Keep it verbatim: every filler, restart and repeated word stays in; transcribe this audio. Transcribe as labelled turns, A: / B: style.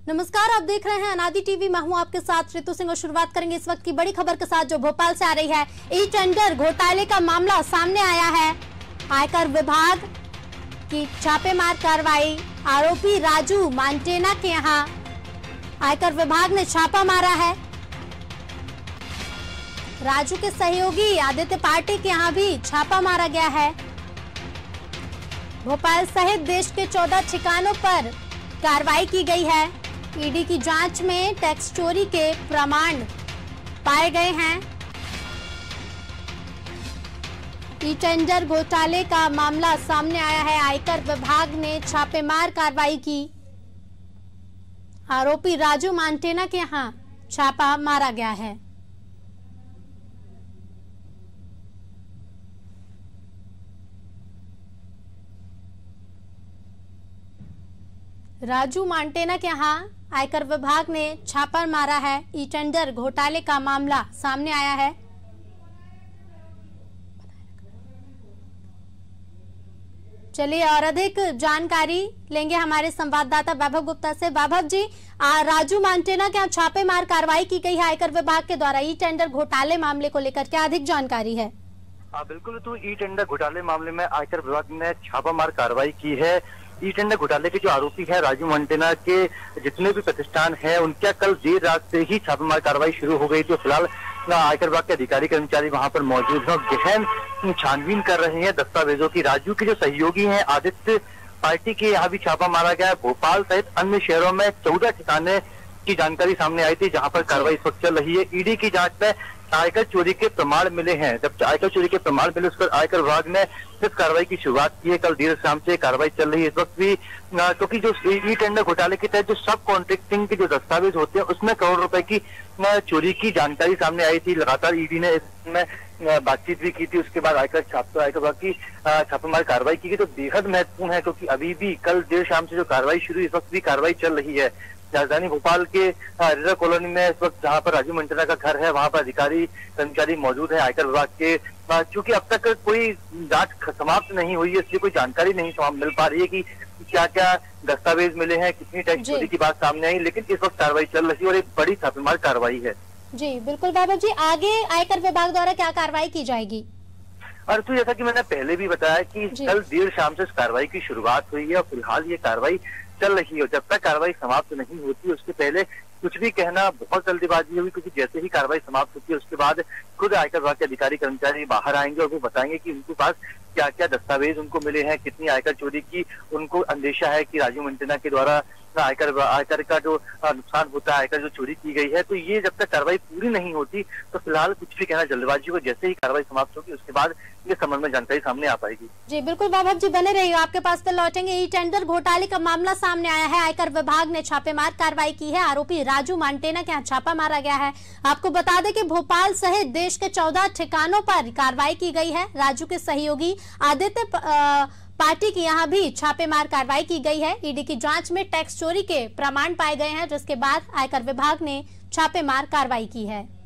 A: नमस्कार, आप देख रहे हैं अनादि टीवी। मैं हूं आपके साथ ऋतु सिंह और शुरुआत करेंगे इस वक्त की बड़ी खबर के साथ जो भोपाल से आ रही है। ई टेंडर घोटाले का मामला सामने आया है। आयकर विभाग की छापेमार कार्रवाई, आरोपी राजू मांटेना के यहां आयकर विभाग ने छापा मारा है। राजू के सहयोगी आदित्य पार्टी के यहां भी छापा मारा गया है। भोपाल सहित देश के चौदह ठिकानों पर कार्रवाई की गई है। ईडी की जांच में टैक्स चोरी के प्रमाण पाए गए हैं। ई टेंडर घोटाले का मामला सामने आया है। आयकर विभाग ने छापेमार कार्रवाई की। आरोपी राजू मांटेना के यहां छापा मारा गया है। राजू मांटेना के यहां आयकर विभाग ने छापा मारा है। ई टेंडर घोटाले का मामला सामने आया है। चलिए और अधिक जानकारी लेंगे हमारे संवाददाता वैभव गुप्ता से। वैभव जी, आ, राजू मांटेना के यहाँ छापेमार कार्रवाई की गई है आयकर विभाग के द्वारा ई टेंडर घोटाले मामले को लेकर, क्या अधिक जानकारी है?
B: आ, बिल्कुल, तो ई टेंडर घोटाले मामले में आयकर विभाग ने छापामार कार्रवाई की है। ई टेंडर घोटाले के जो आरोपी है राजू मांटेना के जितने भी प्रतिष्ठान हैं उनका कल देर रात से ही छापामार कार्रवाई शुरू हो गई। तो फिलहाल आयकर विभाग के अधिकारी कर्मचारी वहां पर मौजूद हैं और गहन छानबीन कर रहे हैं दस्तावेजों की। राजू के जो सहयोगी हैं आदित्य पार्टी के यहाँ भी छापा मारा गया है। भोपाल सहित अन्य शहरों में चौदह ठिकाने की जानकारी सामने आई थी जहां पर कार्रवाई इस वक्त चल रही है। ईडी की जांच में आयकर चोरी के प्रमाण मिले हैं। जब आयकर चोरी के प्रमाण मिले उस पर आयकर विभाग ने इस कार्रवाई की शुरुआत की है। कल देर शाम से कार्रवाई चल रही है इस वक्त भी, क्योंकि जो ई टेंडर घोटाले के तहत जो सब कॉन्ट्रैक्टिंग के जो दस्तावेज होते हैं उसमें करोड़ रुपए की चोरी की जानकारी सामने आई थी। लगातार ईडी ने इसमें बातचीत भी की थी। उसके बाद आयकर छाप आयकर विभाग की छापेमार कार्रवाई की गई। तो बेहद महत्वपूर्ण है क्योंकि अभी भी कल देर शाम से जो कार्रवाई शुरू इस वक्त भी कार्रवाई चल रही है। राजधानी भोपाल के रिजर्व कॉलोनी में इस वक्त जहां पर राजू मांटेना का घर है वहां पर अधिकारी कर्मचारी मौजूद है आयकर विभाग के। चूंकि अब तक कोई जांच समाप्त नहीं हुई है इसलिए कोई जानकारी नहीं मिल पा रही है कि क्या क्या दस्तावेज मिले हैं, कितनी टैक्स चोरी की बात सामने आई, लेकिन इस वक्त कार्रवाई चल रही है और एक बड़ी छापेमार कार्रवाई है।
A: जी बिल्कुल वैभव जी, आगे आयकर विभाग द्वारा क्या कार्रवाई की जाएगी?
B: और तो जैसा कि मैंने पहले भी बताया कि कल देर शाम से इस कार्रवाई की शुरुआत हुई है और फिलहाल ये कार्रवाई चल रही है। जब तक कार्रवाई समाप्त नहीं होती उसके पहले कुछ भी कहना बहुत जल्दीबाजी होगी, क्योंकि जैसे ही कार्रवाई समाप्त होती है उसके बाद खुद आयकर विभाग के अधिकारी कर्मचारी बाहर आएंगे और वो बताएंगे कि उनके पास क्या क्या दस्तावेज उनको मिले हैं, कितनी आयकर चोरी की उनको अंदेशा है कि राजू मांटेना के द्वारा आयकर आयकर का जो नुकसान होता है, आयकर जो चोरी की गई है। तो ये जब तक कार्रवाई पूरी नहीं होती तो फिलहाल कुछ भी कहना जल्दबाजी हो। जैसे ही कार्रवाई समाप्त होगी उसके बाद ये संबंध में जानकारी सामने आ पाएगी।
A: जी बिल्कुल वैभव जी, बने रहिए, आपके पास पे लौटेंगे। ई टेंडर घोटाले का मामला सामने आया है। आयकर विभाग ने छापेमार कार्रवाई की है। आरोपी राजू मांटेना के यहाँ छापा मारा गया है। आपको बता दें कि भोपाल सहित देश के चौदह ठिकानों पर कार्रवाई की गई है। राजू के सहयोगी आदित्य पार्टी की यहाँ भी छापेमार कार्रवाई की गई है। ईडी की जांच में टैक्स चोरी के प्रमाण पाए गए हैं जिसके बाद आयकर विभाग ने छापेमार कार्रवाई की है।